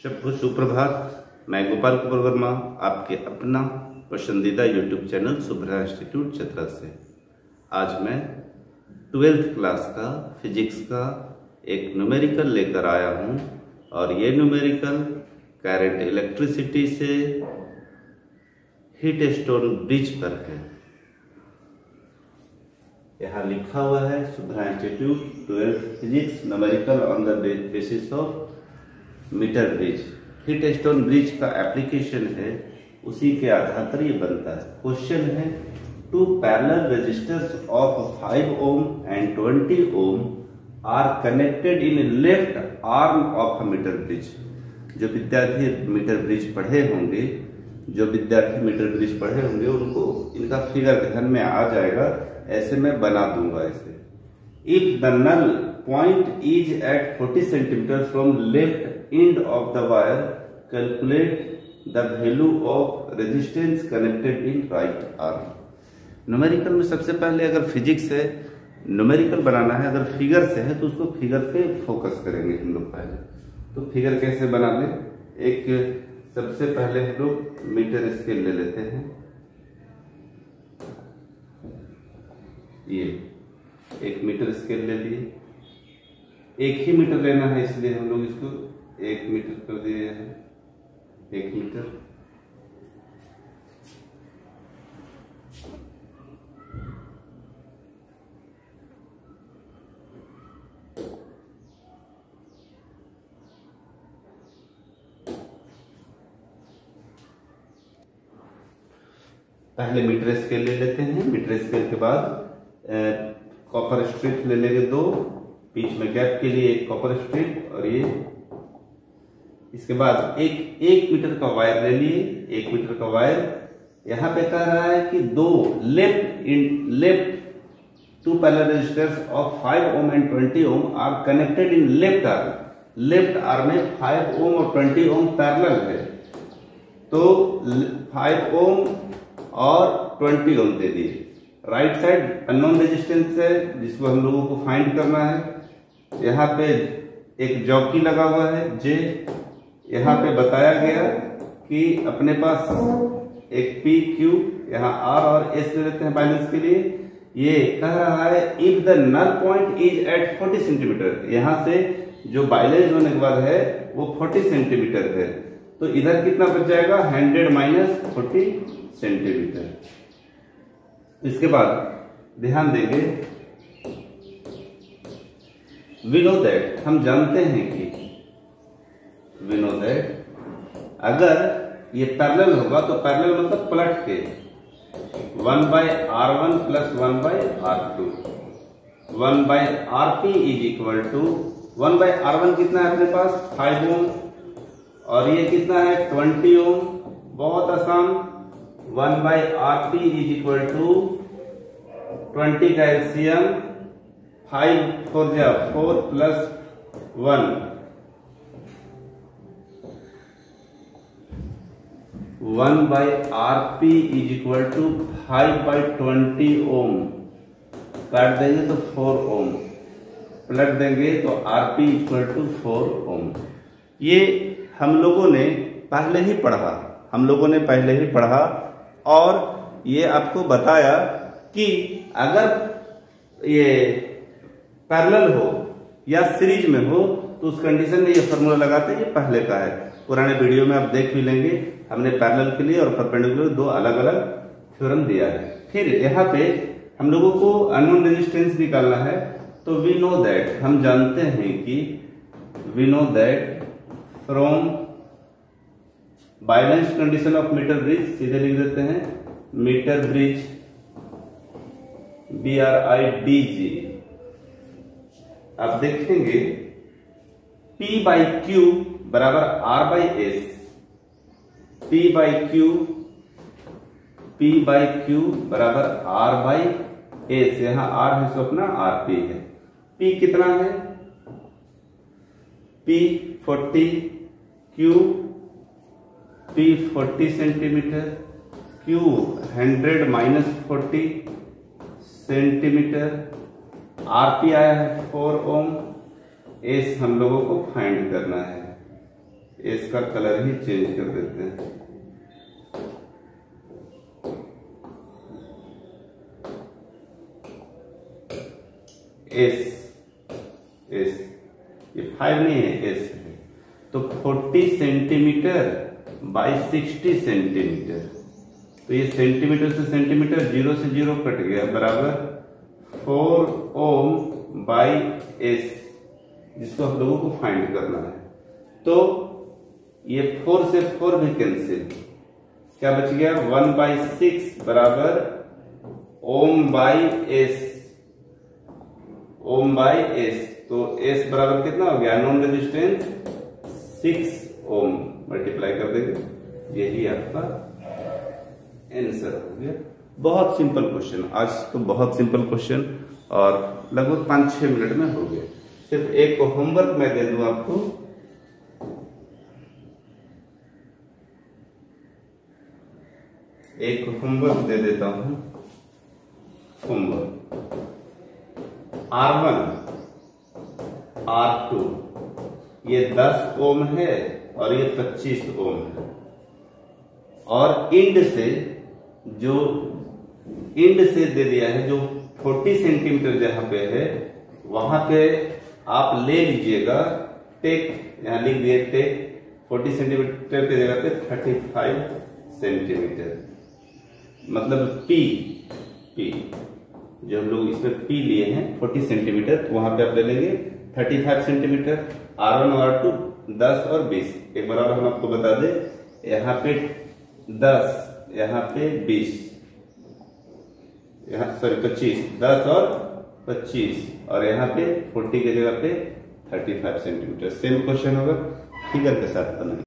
सबको सुप्रभात। मैं गोपाल कुमार वर्मा, आपके अपना पसंदीदा यूट्यूब चैनल सुब्रह इंस्टीट्यूट चतरा से। आज मैं 12th क्लास का फिजिक्स का एक न्यूमेरिकल लेकर आया हूँ और ये न्यूमेरिकल करंट इलेक्ट्रिसिटी से हीट स्टोन ब्रिज पर है। यहाँ लिखा हुआ है सुब्रह institute 12th physics numerical on the basis of meter bridge. Wheatstone bridge का एप्लीकेशन है, उसी के आधार पर ये बनता है। क्वेश्चन है, two parallel resistors of 5 ohm and 20 ohm are connected in left arm of a meter bridge. जो विद्यार्थी मीटर ब्रिज पढ़े होंगे उनको इनका फिगर ध्यान में आ जाएगा। ऐसे मैं बना दूंगा इसे। If the null point is at 40 centimeter from left end of the wire, calculate the value of resistance connected in right arm। Numerical में सबसे पहले अगर फिजिक्स है, न्यूमेरिकल बनाना है, अगर फिगर से है तो उसको फिगर पे फोकस करेंगे हम लोग पहले। तो फिगर कैसे बना ले, एक सबसे पहले हम लोग मीटर स्केल ले लेते हैं। ये एक मीटर स्केल ले लिए, एक ही मीटर लेना है इसलिए हम लोग इसको 1 मीटर कर दिए हैं। 1 मीटर पहले मीटर स्केल ले लेते हैं। मीटर स्केल के बाद कॉपर स्ट्रिप ले लेंगे 2, बीच में गैप के लिए एक कॉपर स्ट्रिप, और ये इसके बाद एक मीटर का वायर ले लिए। 1 मीटर का वायर यहां पे कह रहा है कि दो left two parallel resistors of 5 ohm and 20 ohm are connected in left arm. Left arm में 5 ओम और 20 ओम पैरेलल है, तो 5 ओम और 20 ओम दे दिए। राइट साइड अननोन रेजिस्टेंस है जिसको हम लोगों को फाइंड करना है। यहाँ पे एक जॉकी लगा हुआ है जे। यहाँ पे बताया गया कि अपने पास एक पी क्यू, यहाँ आर और एस ले लेते हैं बैलेंस के लिए। ये कह रहा है if the null point is at 40 centimeter. यहाँ से जो बैलेंस होने के बाद है वो 40 सेंटीमीटर है, तो इधर कितना बच जाएगा 100 माइनस 40 सेंटीमीटर। इसके बाद ध्यान देंगे, वी नो दैट, हम जानते हैं कि वी नो दैट अगर ये पैरेलल होगा तो पैरेलल मतलब पलट के 1/r1 plus 1/r2, 1/rp is equal to 1/r1 कितना है अपने पास 5 ओम और ये कितना है 20 ओम। बहुत आसान, 1/rp इज इक्वल टू 20 का एलसीएम 5 4 जा 4 plus 1, 1/rp is equal to 5/20 ohm. काट देंगे तो 4 ओम, पलट देंगे तो rp इक्वल टू 4 ओम। ये हम लोगों ने पहले ही पढ़ा और ये आपको बताया कि अगर ये पैरेलल हो या सीरीज में हो तो उस कंडीशन में ये फॉर्मूला लगाते हैं। ये पहले का है, पुराने वीडियो में आप देख भी लेंगे। हमने पैरेलल के लिए और परपेंडिकुलर 2 अलग अलग थ्योरम दिया है। फिर यहाँ पे हम लोगों को अननोन रेजिस्टेंस निकालना है, तो वी नो दैट, हम जानते हैं कि we know that from balance condition of meter bridge, सीधे लिख देते हैं मीटर ब्रिज BRIDG। आप देखेंगे P/Q बराबर R/S, P/Q बराबर R/S। यहां R है सो अपना RP है। P कितना है, P 40, P 40 centimeter, Q 100 minus 40 centimeter, RP आया है 4 ओम, एस हम लोगों को फाइंड करना है। एस का कलर ही चेंज कर देते हैं। एस एस ये 5 नहीं है, एस है। तो 40 सेंटीमीटर बाई 60 सेंटीमीटर, तो ये सेंटीमीटर से सेंटीमीटर 0 से 0 कट गया, बराबर 4 ओम बाई एस, जिसको हम लोगों को फाइंड करना है। तो ये 4 से 4 भी कैंसिल, क्या बच गया 1/6 बराबर ohm by S, ohm by S. तो एस बराबर कितना हो गया, नॉन रेजिस्टेंस 6 ओम, मल्टीप्लाई कर देंगे, यही आपका आंसर हो गया। बहुत सिंपल क्वेश्चन, आज तो बहुत सिंपल क्वेश्चन और लगभग 5-6 मिनट में हो गया। सिर्फ एक होमवर्क मैं दे दूं आपको, एक होमवर्क दे देता हूं। होमवर्क R1 R2 ये 10 ओम है और ये 25 ओम है, और इंड से दे दिया है जो 40 सेंटीमीटर जहां पे है वहां पे आप ले लीजिएगा टेक, यहां लिख दिए टेक 40 सेंटीमीटर की जगह पे 35 सेंटीमीटर, मतलब पी जो हम लोग इसमें पी लिए हैं 40 सेंटीमीटर, तो वहां पे आप ले लेंगे 35 सेंटीमीटर। R1 और R2 10 और 20, एक बार और हम आपको बता दें, यहाँ पे 10, यहाँ पे 20, यहाँ सॉरी 25, 10 और 25, और यहाँ पे 40 की जगह पे 35 सेंटीमीटर। सेम क्वेश्चन होगा, फिगर के साथ बनाएंगे।